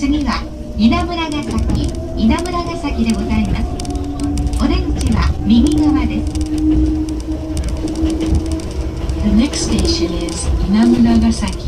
次は稲村ヶ崎でございます。お出口は右側です。The next station is 稲村ヶ崎。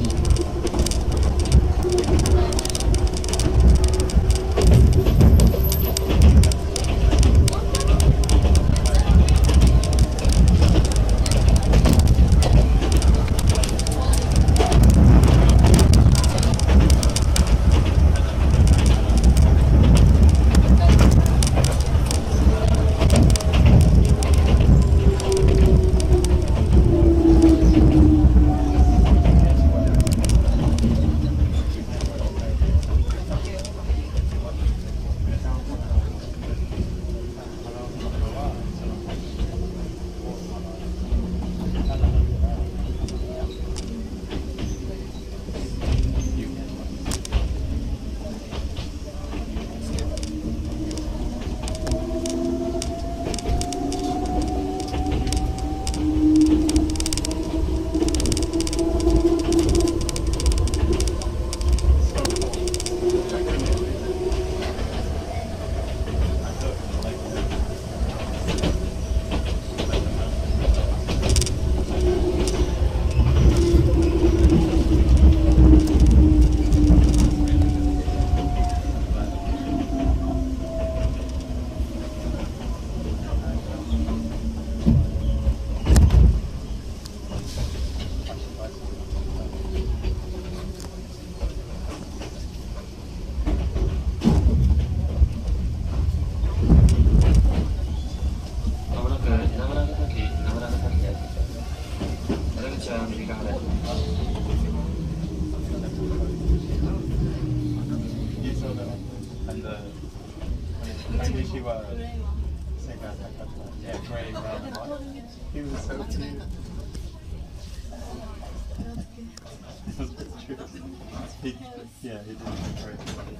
Yeah, he did great.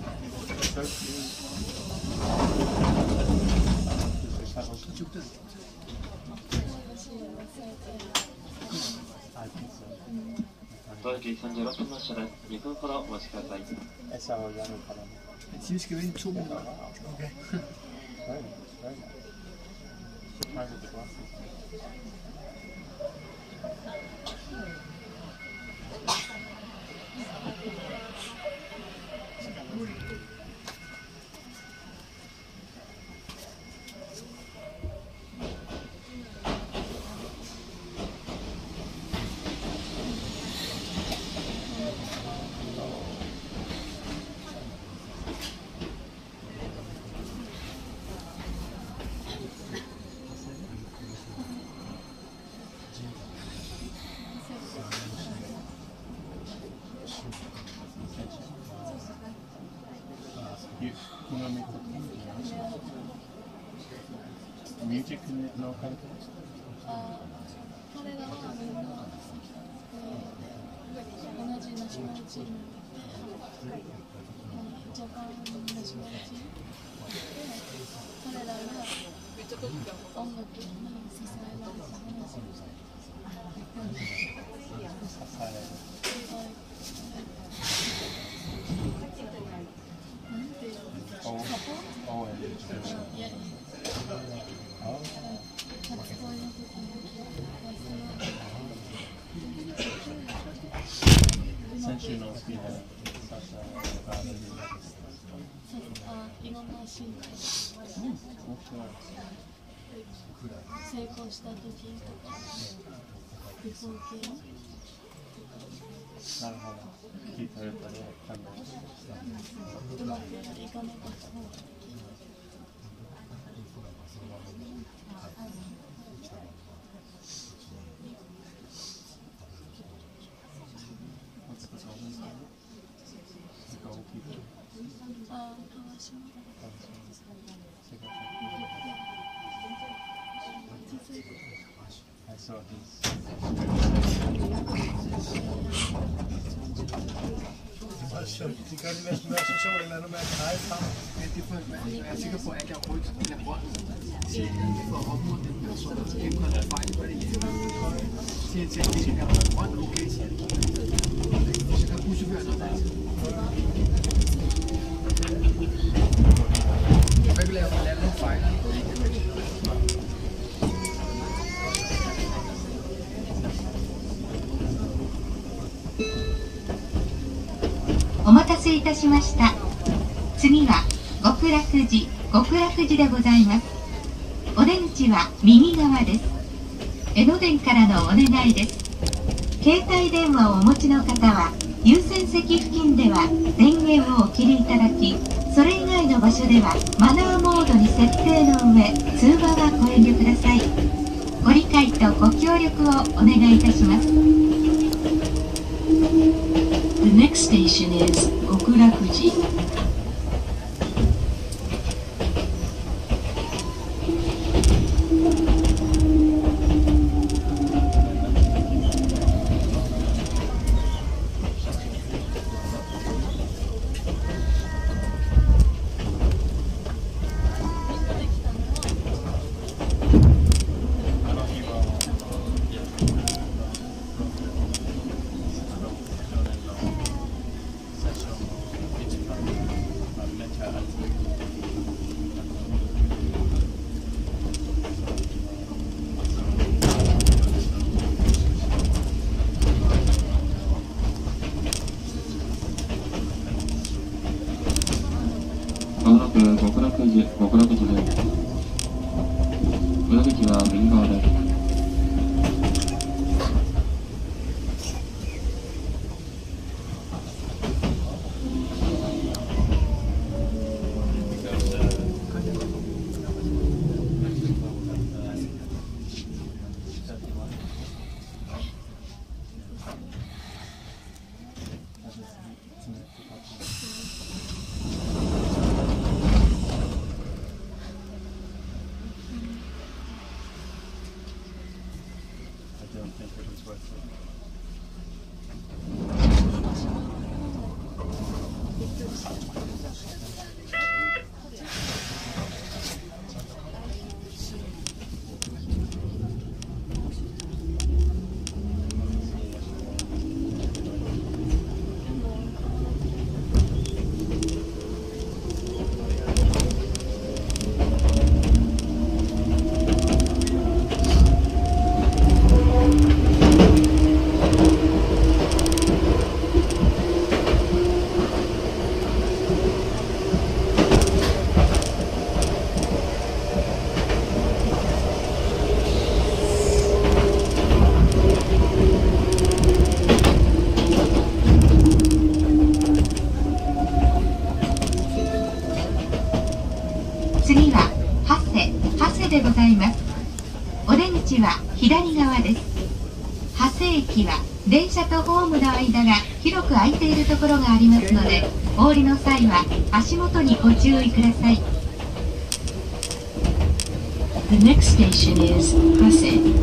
So Deutlich von der Rottenmaschine, die Kumpel muss ich halt sein. Es war ja nur Kalam. Jetzt hier gewinnen 2 Minuten. Okay. Very nice. Try with the glasses. Music in no context? 彼らはみんな同じナショナルチームでジャパンナショナルチームで彼らが音楽に支えられた話なんていうのサポートやり先週のスピードいろんなシーン成功した時とかビフォー系なるほど。キートレートで感動した。 うまくいかなかった方が I saw this. De gør det med association eller noget med at dreje frem. Men det får man er sikker på, at jeg overhovedet kan bruge for at opnå den person, der gennemgår der fejl på det hjemme. Siger til, at det skal være grønt, okay, så kan buschaufføren også. たしました。次は極楽寺でございます。お出口は右側です。江ノ電からのお願いです。携帯電話をお持ちの方は優先席付近では電源をお切りいただき、それ以外の場所ではマナーモードに設定の上、通話はご遠慮ください。ご理解とご協力をお願いいたします。 The next station is 極楽寺。 まもなく極楽寺です。お出口は右側です。 I don't think it was worth it. 次は長谷でございます。お出口は左側です。長谷駅は電車とホームの間が広く空いているところがありますので、お降りの際は足元にご注意ください。 The next station is 長谷。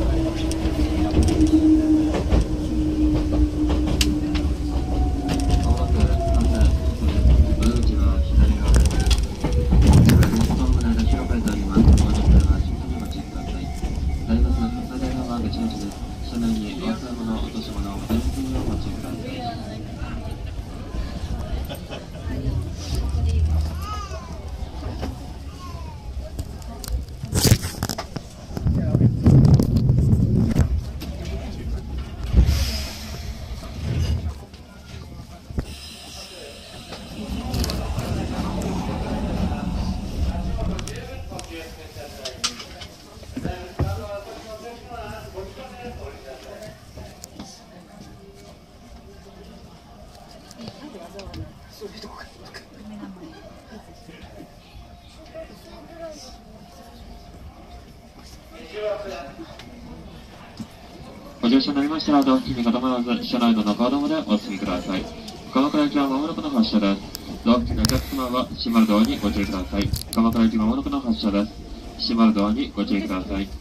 ご乗車になりましたら、道付近に固まらず、車内の中ほどまでお進みください。鎌倉駅はまもなくの発車です。道付近のお客様は閉まるドアにご注意ください。鎌倉駅まもなくの発車です。閉まるドアにご注意ください。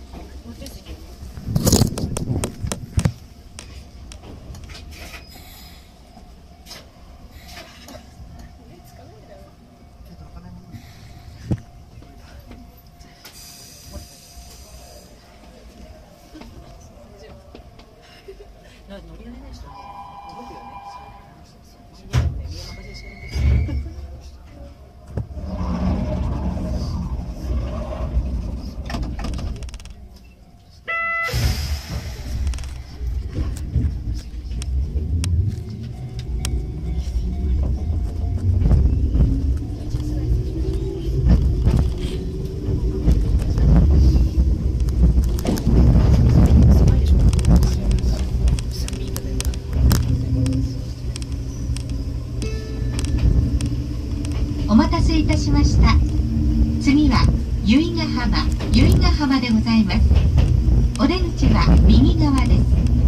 お待たせいたしました。次は由比ヶ浜でございます。お出口は右側です。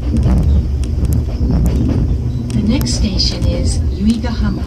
The next station is Yuigahama.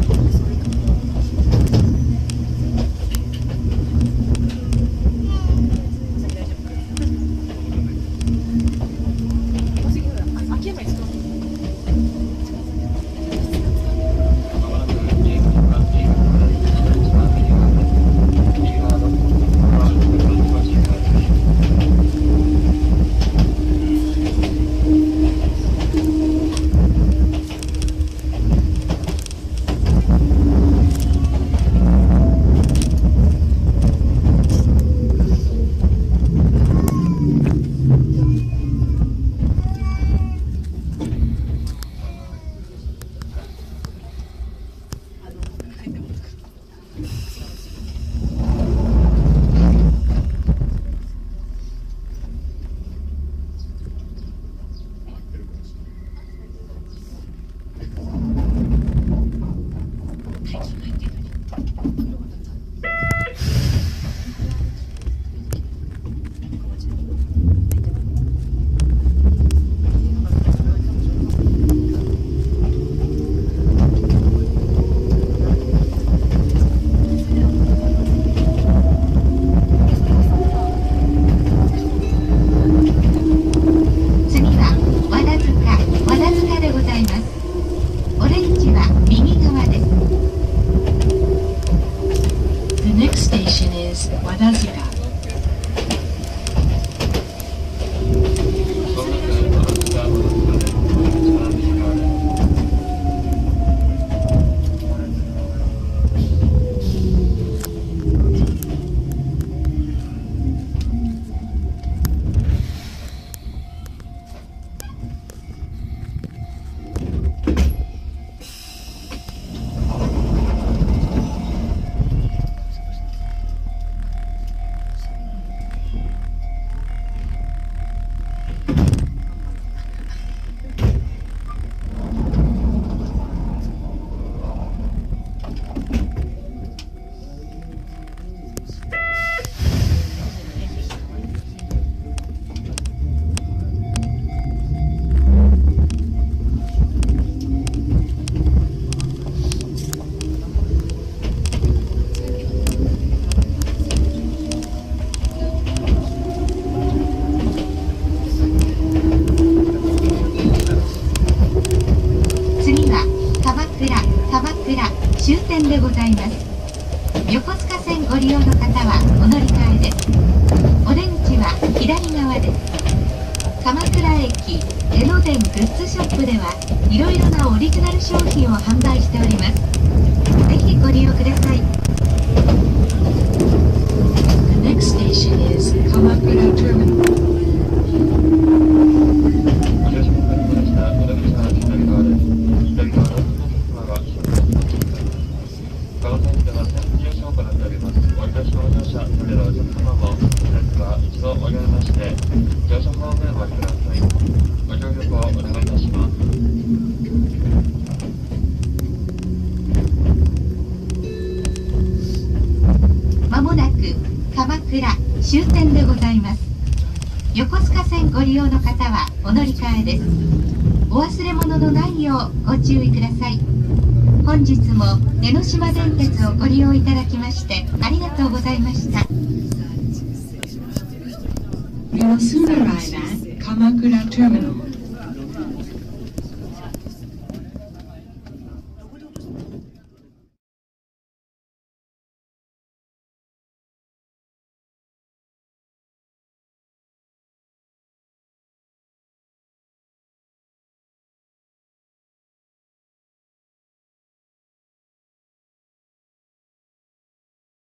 終点でございます。横須賀線ご利用の方はお乗り換えです。お出口は左側です。鎌倉駅江ノ電グッズショップではいろいろなオリジナル商品を販売しております。ぜひご利用ください。 The next station is Kamakura Terminal. ご乗車くださいました。お出口は左側です。左側の様が左側です。この線では線路乗車を行っております。お降り出しの乗車、それらお客様もですが、一度降りまして、乗車ホームへお降りください。ご協力をお願いいたします。 まもなく鎌倉終点でございます。横須賀線ご利用の方はお乗り換えです。お忘れ物のないようご注意ください。本日も江ノ島電鉄をご利用いただきましてありがとうございました。 We will soon arrive at Kamakura Terminal.